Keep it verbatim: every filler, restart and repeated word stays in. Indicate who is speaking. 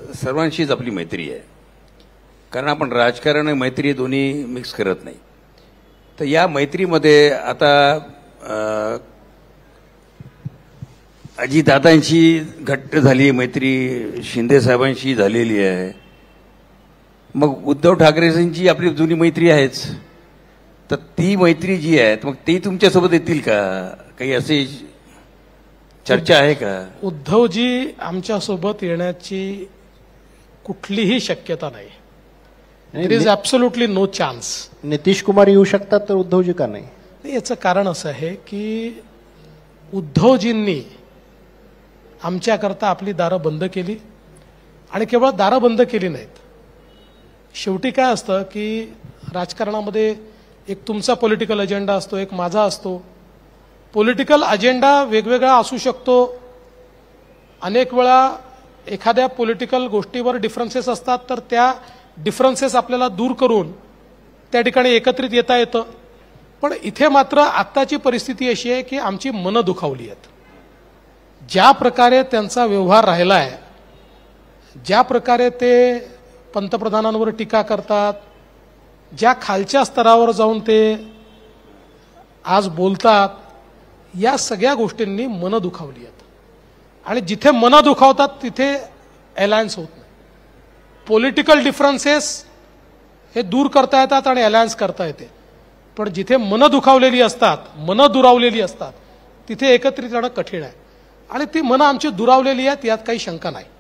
Speaker 1: सर्वांशीच आपली मैत्री आहे, कारण आपण राजकारण आणि मैत्री दोन्ही मिक्स करत नाही. तर या मैत्रीमध्ये आता अजितदादांची घट्ट झाली मैत्री, शिंदे साहेबांशी झालेली आहे, मग उद्धव ठाकरेंची आपली जुनी मैत्री आहेच. तर ती मैत्री जी आहे मग ती तुमच्यासोबत येतील का, काही अशी चर्चा आहे का?
Speaker 2: उद्धवजी आमच्यासोबत येण्याची कुठलीही शक्यता नाही. It is absolutely no chance.
Speaker 3: Nitish Kumar येऊ शकतात तर उद्धवजी का नाही?
Speaker 2: याचं कारण असं आहे की उद्धवजींनी आमच्याकरता आपली दारं बंद केली, आणि केवळ दारं बंद केली नाहीत. शेवटी काय असतं की राजकारणामध्ये एक तुमचा पॉलिटिकल अजेंडा असतो, एक माझा असतो. पॉलिटिकल अजेंडा वेगवेगळा असू शकतो. अनेक वेळा एखाद्या पॉलिटिकल गोष्टीवर डिफरन्सेस असतात, तर त्या डिफरन्सेस आपल्याला दूर करून त्या ठिकाणी एकत्रित येता येतं. पण इथे मात्र आत्ताची परिस्थिती अशी आहे की आमची मनं दुखावली आहेत. ज्या प्रकारे त्यांचा व्यवहार राहिला आहे, ज्या प्रकारे ते पंतप्रधानांवर टीका करतात, ज्या खालच्या स्तरावर जाऊन ते आज बोलतात, या सगळ्या गोष्टींनी मनं दुखावली आहेत. आणि जिथे मनं दुखावतात तिथे अलायन्स होत नाही. पॉलिटिकल डिफरन्सेस हे दूर करता येतात आणि अलायन्स करता येते, पण जिथे मनं दुखावलेली असतात, मनं दुरावलेली असतात, तिथे एकत्रित राहणं कठीण आहे. आणि ती मनं आमची दुरावलेली आहेत, यात काही शंका नाही.